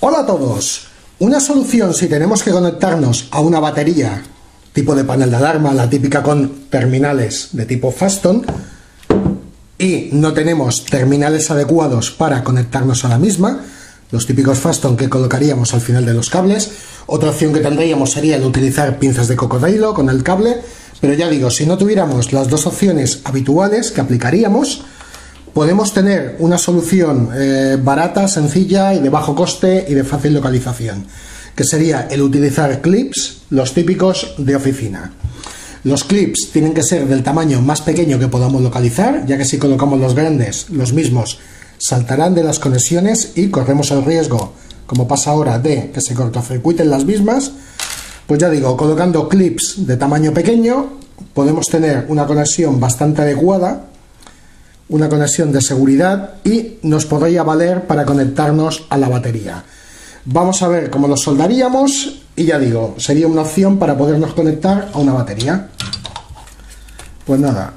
Hola a todos. Una solución si tenemos que conectarnos a una batería tipo de panel de alarma, la típica con terminales de tipo Faston, y no tenemos terminales adecuados para conectarnos a la misma, los típicos Faston que colocaríamos al final de los cables. Otra opción que tendríamos sería el utilizar pinzas de cocodrilo con el cable, pero ya digo, si no tuviéramos las dos opciones habituales que aplicaríamos, podemos tener una solución barata, sencilla y de bajo coste y de fácil localización, que sería el utilizar clips, los típicos de oficina. Los clips tienen que ser del tamaño más pequeño que podamos localizar, ya que si colocamos los grandes, los mismos saltarán de las conexiones y corremos el riesgo, como pasa ahora, de que se cortocircuiten las mismas. Pues ya digo, colocando clips de tamaño pequeño podemos tener una conexión bastante adecuada, una conexión de seguridad, y nos podría valer para conectarnos a la batería. Vamos a ver cómo lo soldaríamos y ya digo, sería una opción para podernos conectar a una batería. Pues nada,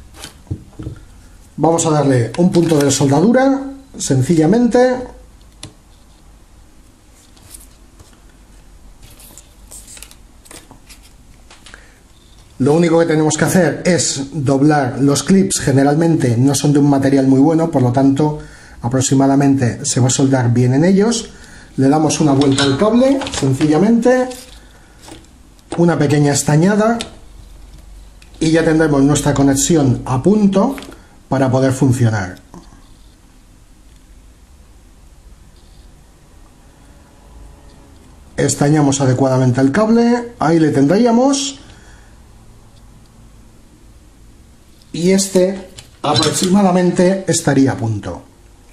vamos a darle un punto de soldadura, sencillamente. Lo único que tenemos que hacer es doblar los clips. Generalmente no son de un material muy bueno, por lo tanto aproximadamente se va a soldar bien en ellos. Le damos una vuelta al cable, sencillamente, una pequeña estañada, y ya tendremos nuestra conexión a punto para poder funcionar. Estañamos adecuadamente el cable, ahí le tendríamos. Y este aproximadamente estaría a punto.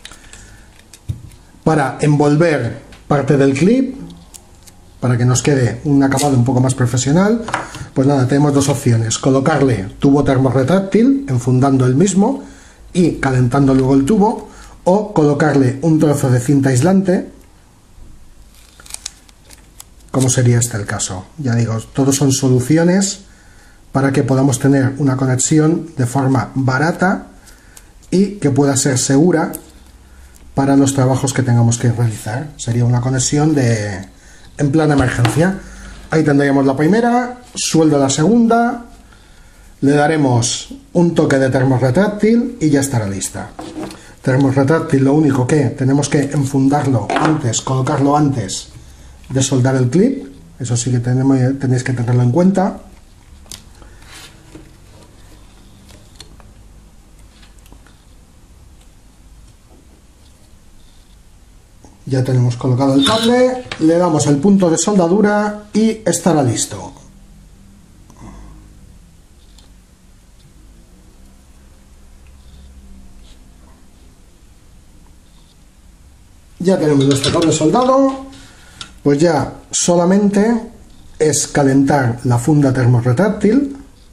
Para envolver parte del clip, para que nos quede un acabado un poco más profesional, pues nada, tenemos dos opciones: colocarle tubo termorretráctil enfundando el mismo y calentando luego el tubo, o colocarle un trozo de cinta aislante, como sería este el caso. Ya digo, todos son soluciones para que podamos tener una conexión de forma barata y que pueda ser segura para los trabajos que tengamos que realizar. Sería una conexión en plan de emergencia. Ahí tendríamos la primera, sueldo la segunda, le daremos un toque de termorretráctil y ya estará lista. Termorretráctil, lo único que tenemos que enfundarlo antes, colocarlo antes de soldar el clip, eso sí que tenéis que tenerlo en cuenta. Ya tenemos colocado el cable, le damos el punto de soldadura y estará listo. Ya tenemos nuestro cable soldado, pues ya solamente es calentar la funda termorretráctil.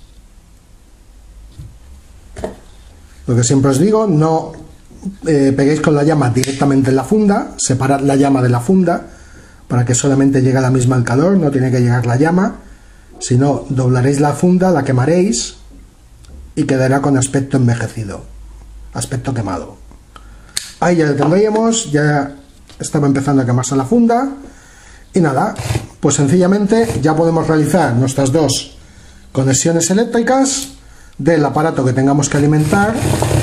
Lo que siempre os digo, no peguéis con la llama directamente en la funda, separad la llama de la funda para que solamente llegue a la misma el calor, no tiene que llegar la llama, si no doblaréis la funda, la quemaréis y quedará con aspecto envejecido, aspecto quemado. Ahí ya lo tendríamos, ya estaba empezando a quemarse la funda y nada, pues sencillamente ya podemos realizar nuestras dos conexiones eléctricas del aparato que tengamos que alimentar,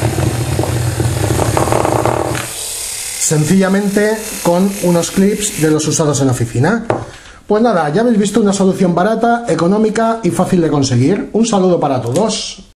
sencillamente con unos clips de los usados en la oficina. Pues nada, ya habéis visto una solución barata, económica y fácil de conseguir. Un saludo para todos.